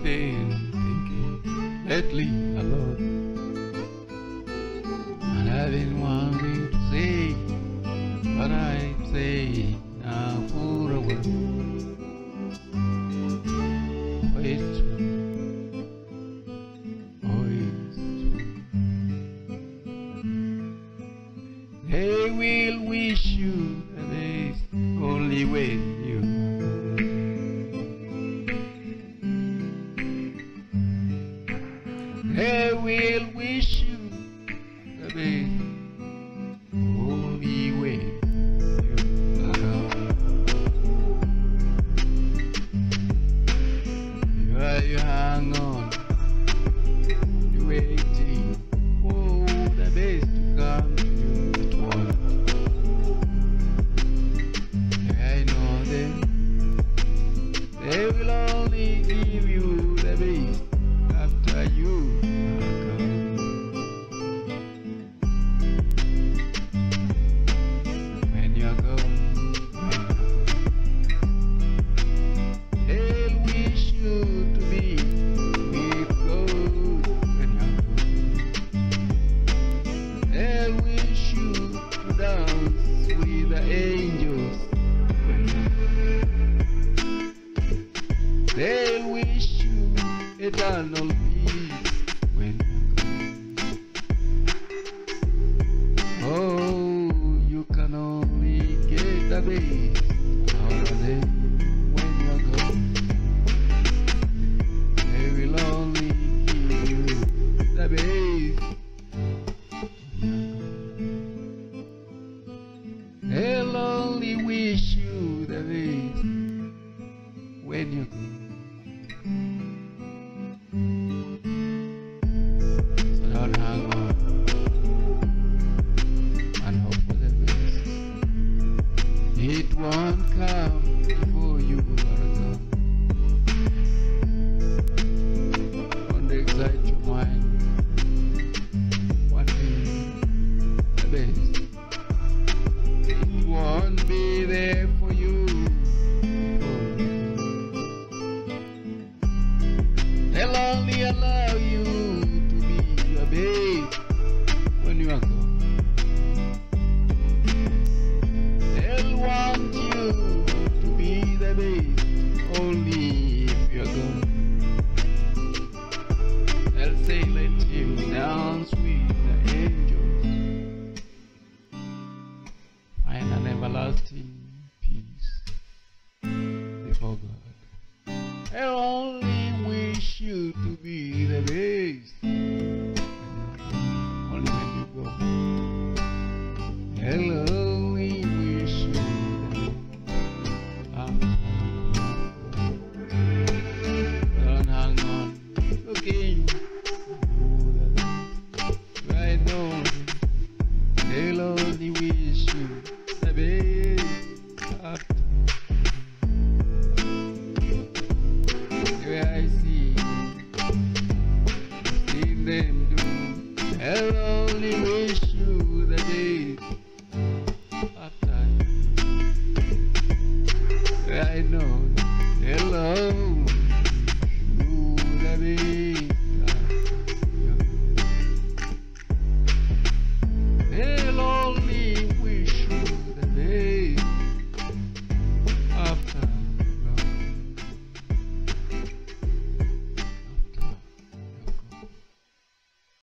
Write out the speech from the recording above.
been thinking lately a lot, and I've been wanting to say what I say now for a while. Oh, it's true. Oh, it's true. They will wish you the best only when you They will wish you the best only when you are gone. While you hang on, you're waiting for the best to come to you at once. I know them, they will only give you the best after you. They'll wish you eternal peace when you're gone. Oh, you can only get the best out of them when you're gone. They will only give you the best when you're gone. They'll only wish you the best when you're gone. So don't hang on and hope for the best. It won't come before you are gone. Don't excite your mind. What is the best? It won't be there for you. They'll only allow you to be your babe when you are gone. They'll want you to be the babe only if you're gone. They'll say, let him dance with the angels, find an everlasting peace before God. They'll only wish you to be the best only when you go. They'll only wish you the best. Don't hang on looking right on. They'll only wish you the best after